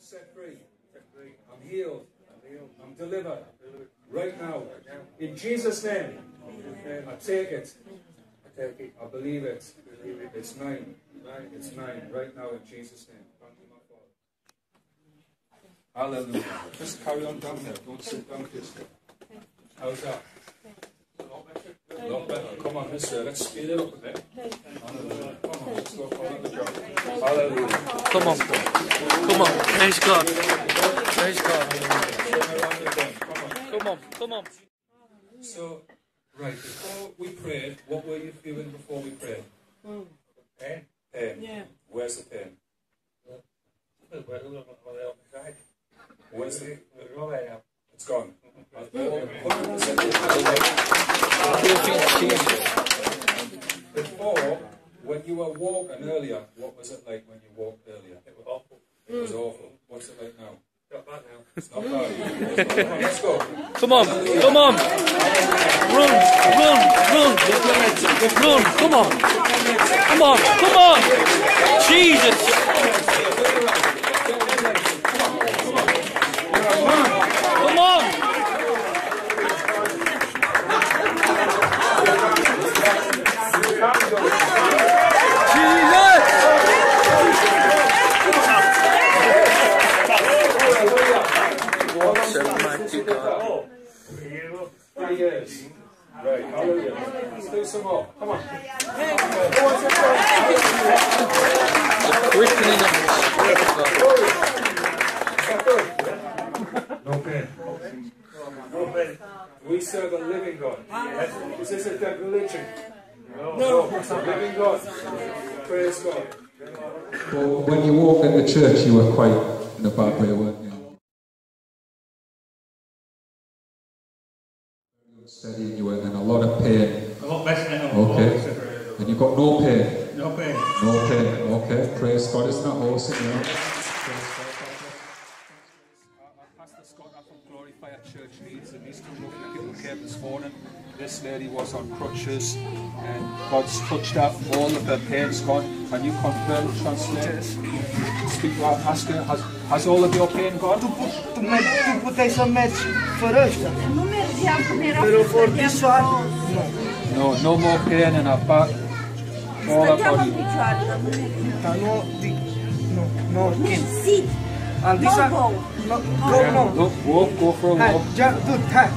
set free. I'm healed. I'm delivered. Right now. In Jesus' name. I take it. I believe it. It's mine. It's mine. Right now in Jesus' name. Thank you, my Father. Hallelujah. Just carry on down there. Don't sit down, Krista. How's that? A lot better. Come on, let's speed it up a bit. Hallelujah. Come on, let's go for another job. Hallelujah. Come on. Come on. Praise God. Praise God. Come on. So, right, before we prayed, what were you feeling before we prayed? Pain? Pain. Yeah. Where's the pain? Where's the... It's gone. Before, when you were walking earlier, what was it like when you walked earlier? It was awful. It was awful. What's it like now? Not bad now. It's not bad. Come on, let's go. Come on. Run. Come on. Jesus. Come on. Right, hallelujah. Let's do some more. Come on. No pain. We serve a living God. Is this a dead religion? No. It's a living God. Praise God. Well, when you walk in the church, you were quite in a bad way, weren't you? Steady, and you were in a lot of pain. A lot better now. Okay. And you've got no pain? No pain. No pain. Okay. Praise God. Isn't that awesome? You know? Pastor Scott from Glory Fire Church Leeds, and these two people came this morning. This lady was on crutches, and God's touched her. All of her pain's gone. Can you confirm, translate? Speak to our pastor. Has all of your pain gone? Tu puteai să mergi fără ăștia. Nu mergeam cum era But for this one, no. No more pain in our back. All our Stăteam în body. picioare, dar nu mergeam. Dar no, can. Sit. And this one, no. Look, go for a walk. Just do that.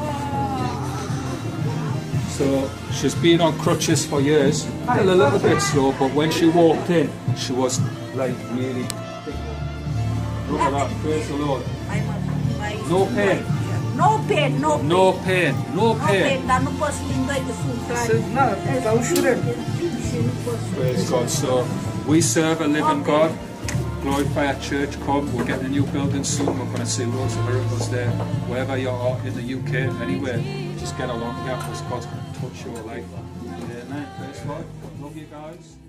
So she's been on crutches for years, still a little bit slow, but when she walked in, she was like really. Look at that, praise the Lord. No pain. No pain. Dar nu poți limba de suflet. Praise God. So we serve a living God. Glory Fire Church, come. We're getting a new building soon. We're going to see loads of miracles there. Wherever you are in the UK, anywhere, just get along here because God's going to touch your life. Amen. Praise God. Love you guys.